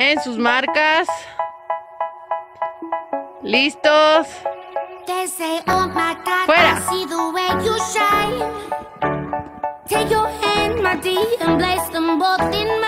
En sus marcas. Listos. Fuera. Take your hand, my dear, and place them both in